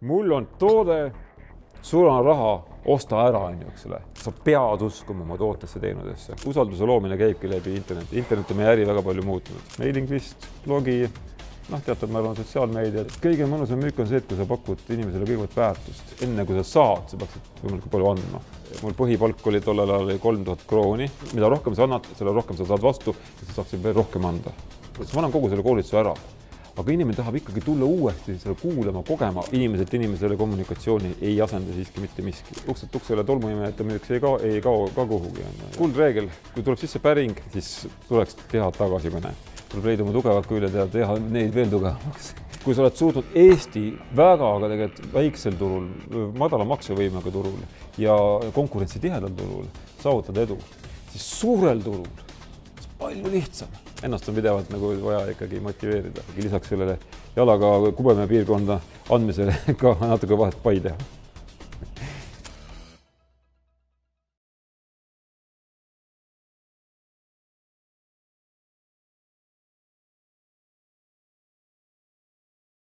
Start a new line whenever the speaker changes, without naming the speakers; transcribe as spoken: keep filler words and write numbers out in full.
mul on toode, sul on raha, osta ära, on ju, eks ole. Sa pead uskuma oma tootesse teenudesse. Usalduse loomine käibki läbi interneti. Internet on meie äri väga palju muutunud. Mailingvist, blogi, noh, teatud määral sotsiaalmeedia. Kõige mõnusam müük on see, et kui sa pakud inimesele kõigepealt väärtust. Enne kui sa saad, sa peaksid võimalikult palju andma. Mul põhipalk oli tollel ajal kolm tuhat krooni. Mida rohkem sa annad, selle rohkem sa saad vastu ja sa saaksid veel rohkem anda. Ma annan kogu selle koolituse ära. Aga inimene tahab ikkagi tulla uuesti selle kuulama, kogema. Inimeselt inimesele kommunikatsiooni ei asenda siiski mitte miski. Ukselt tuksele tolmuimejate müüks ei kao, ei kao ka kuhugi. Kuldreegel, kui tuleb sisse päring, siis tuleks teha tagasikõne. Tuleb leida oma tugevad küljed ja teha neid veel tugevamaks. Kui sa oled suutnud Eesti väga, aga tegelikult väiksel turul, madala maksevõimega turul ja konkurentsi tihedal turul saavutada edu, siis suurel turul palju lihtsam. Ennast on pidevalt nagu vaja ikkagi motiveerida. Lisaks sellele jalaga Kubemäe piirkonda andmisele ka natuke vahet pai teha.